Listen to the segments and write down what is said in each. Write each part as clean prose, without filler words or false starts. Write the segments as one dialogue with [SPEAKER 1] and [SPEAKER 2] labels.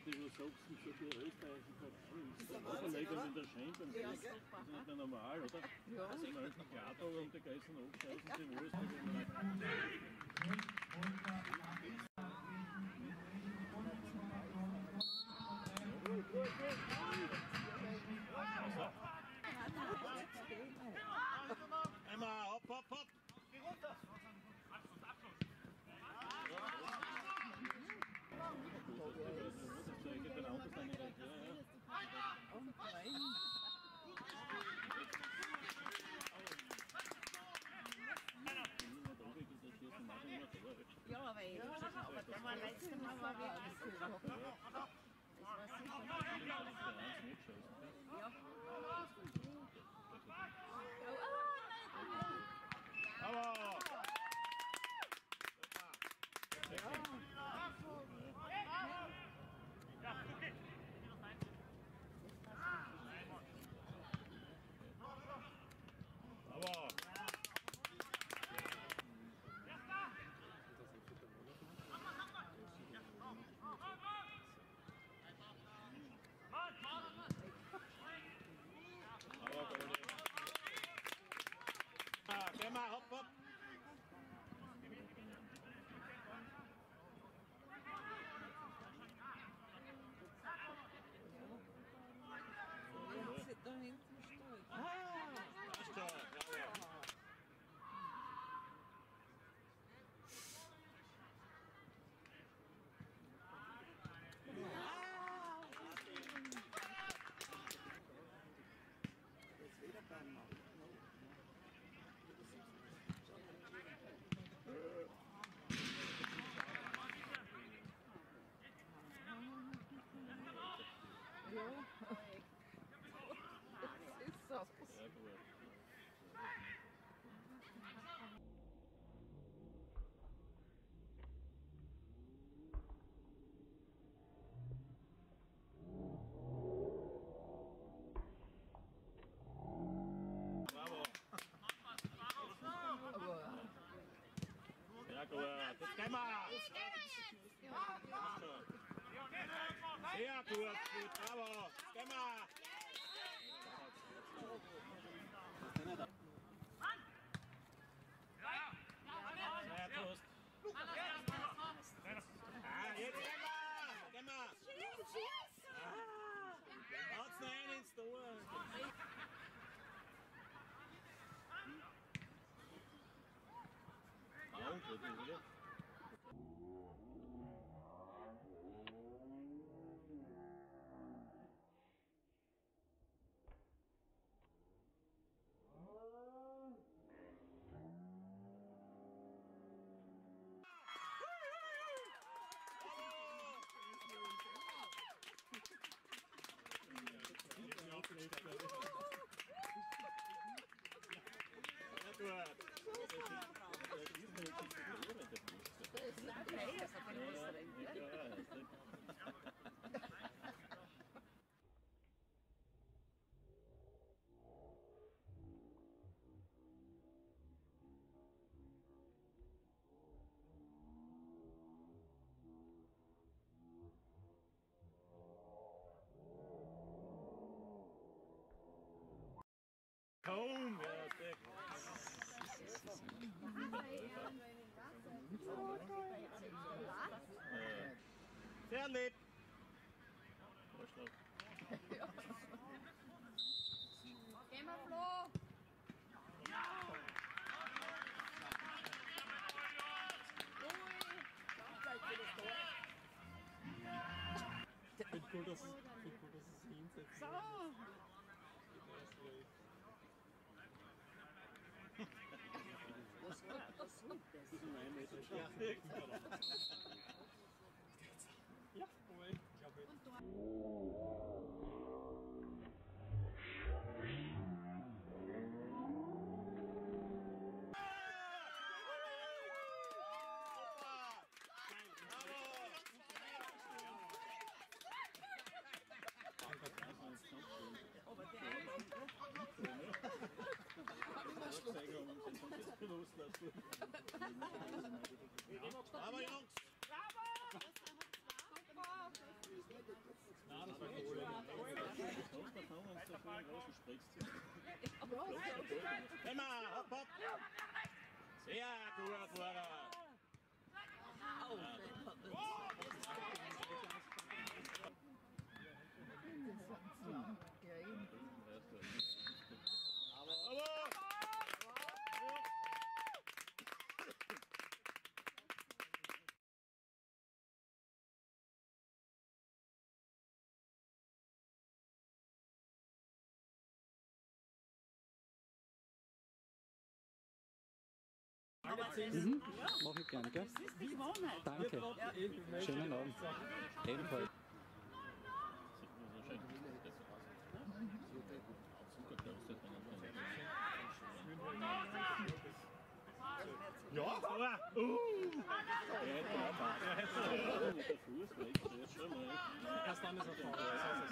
[SPEAKER 1] du sagst, so für Österreich ist Oberleger mit der Schein, dann ist das nicht mehr normal, oder? Ja. Also mal ein Klartag und der Geißen abscheißen, sie wohl ist
[SPEAKER 2] Einmal, hopp, hopp, hopp! Geh runter! Abschluss, Abschluss!
[SPEAKER 3] Ja, aber der war letztes Mal war wirklich cool. Das war sicher. Ja.
[SPEAKER 2] Aber! Ja, okay. Aber! Geh mal, hopp, hopp!
[SPEAKER 3] Jetzt da hinten steht.
[SPEAKER 2] Ist da, ja.
[SPEAKER 3] Jetzt wieder beim Mann. Ja. Das ist so.
[SPEAKER 2] Bravo! Sehr gut! Jetzt gehen wir! Sehr gut, gut, bravo! Jetzt gehen wir! Sehr Trost! Jetzt gehen wir! Haut's noch einen ins Tor! Oder? Kaum! Ja, sehr lieb!
[SPEAKER 3] Geh mal, Flo!
[SPEAKER 1] Ich finde cool, dass es hinsetzt.
[SPEAKER 3] So! Was ist das?
[SPEAKER 1] Das ist ein Meter.
[SPEAKER 4] Ja, Moment, ich glaube jetzt.
[SPEAKER 3] Aber der
[SPEAKER 2] Aber Jungs!
[SPEAKER 3] Bravo!
[SPEAKER 1] einen großen Sprichst.
[SPEAKER 2] Emma, hopp, hopp. Sehr gut, Laura.
[SPEAKER 5] Mhm. Mach ich gerne, gell? Danke. Schönen Abend. Ebenfalls.
[SPEAKER 2] Ja, aber.
[SPEAKER 5] Erst dann ist er vorne.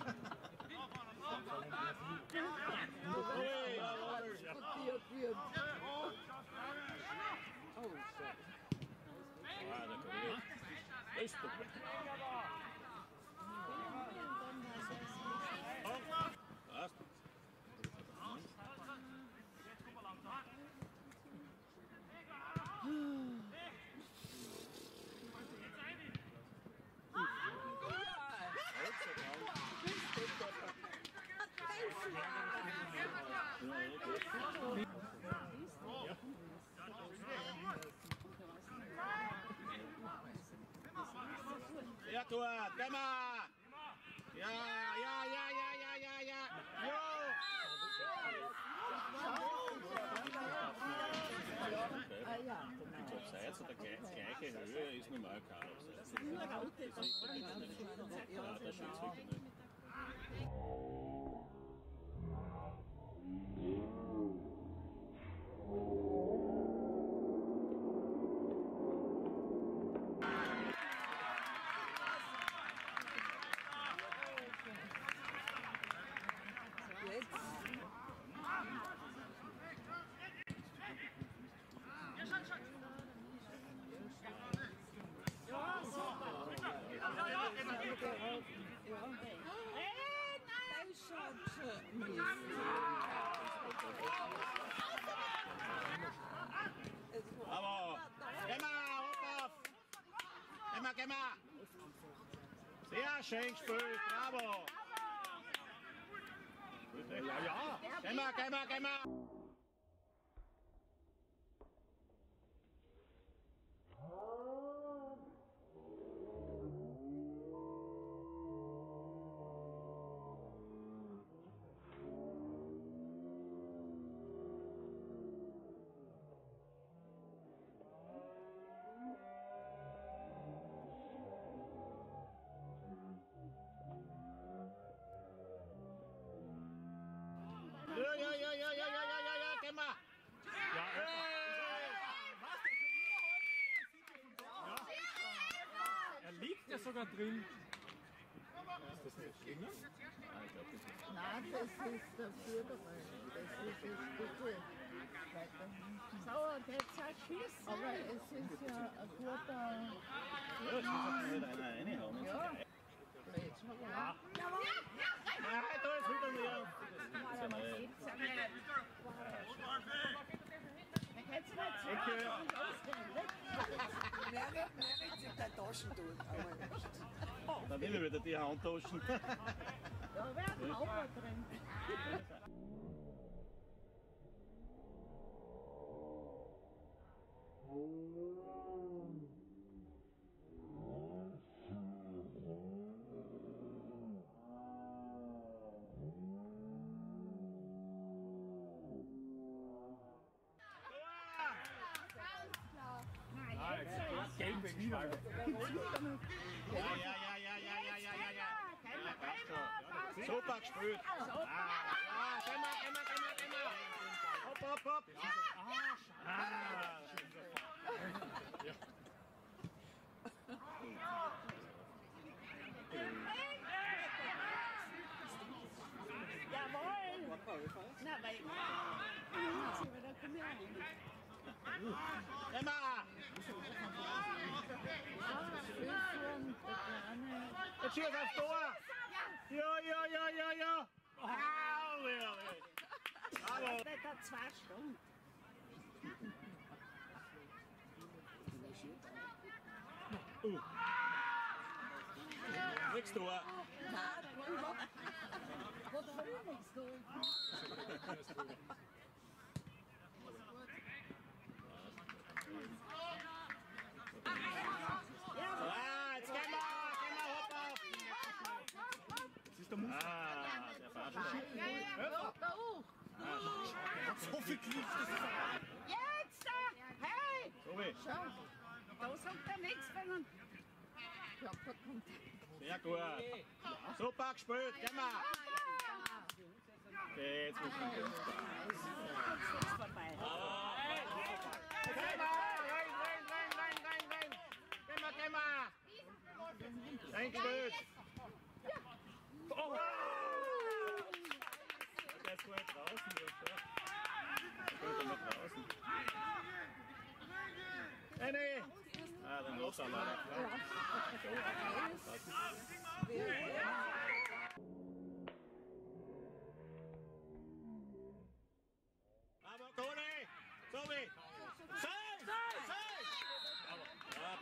[SPEAKER 2] Ja, Tor, Emma! Ja, ja, ja, ja, ja, ja, ja! Jo!
[SPEAKER 1] Ich glaube, Seits hat die gleiche Höhe, ist normal kein Abseits. Ja, der Schiedsrichter nicht.
[SPEAKER 2] Bravo! Emma, hopp auf! Emma, Emma! Sehr schön gespielt, bravo! Ja, ja! Emma, Emma, Emma! Ja, Emma!
[SPEAKER 4] Ja, er liegt ja sogar drin. Ist das nicht drin?
[SPEAKER 3] Nein, das ist der Führerin. Das ist das Stückel. So, der zerschießt. Aber es ist ja ein guter.
[SPEAKER 1] Ja, das muss nicht einer reinhauen.
[SPEAKER 3] Ja. Jetzt mal ja.
[SPEAKER 2] Ja, da ist wieder mehr!
[SPEAKER 3] Merit sich der Taschen tun.
[SPEAKER 1] Dann nehmen wir wieder die Handtaschen.
[SPEAKER 3] Da wäre ein Hauber drin.
[SPEAKER 4] Gelb wegen Schwalbe.
[SPEAKER 2] Ja, passt schon. Super gespielt! Ja, Emma! Hopp, hopp, hopp!
[SPEAKER 3] Jawohl! Na, weil. Da kommen wir
[SPEAKER 2] Emma! Jetzt schießt aufs Tor! Ja! Au! Willi! Bravo!
[SPEAKER 3] Das hat 2 Stunden.
[SPEAKER 2] Nichts tun.
[SPEAKER 3] Was soll ich nichts tun?
[SPEAKER 2] Ah, jetzt gehen wir, hopp auf!
[SPEAKER 1] Das ist der Mund.
[SPEAKER 2] Ah, der Fahrstuhl.
[SPEAKER 3] Da hoch.
[SPEAKER 1] So viel Klick.
[SPEAKER 3] Jetzt! Hey!
[SPEAKER 2] So wie.
[SPEAKER 3] Schau, da sagt er nichts von uns. Ja, da kommt
[SPEAKER 2] Sehr gut. Super gespielt, gehen wir. Okay, jetzt muss man gehen.
[SPEAKER 3] es vorbei.
[SPEAKER 2] Gehen wir, rein. Gehen wir. Rein gespielt. Oh! Der ist gut draußen. Geht er mit draußen. Nee. Ah, den los alleine. Aber Toni! Sobi! Sei! Bravo! Ja,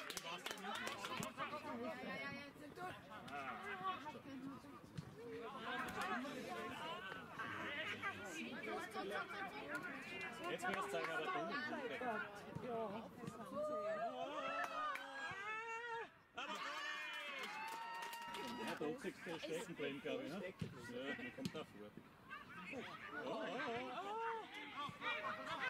[SPEAKER 2] jetzt müsst ihr zeigen, aber Toni ist weg. Aber Toni! Ja, der Obsigste ist stecken geblieben, glaube ich. Ne? Ja, der kommt da vor. Oh.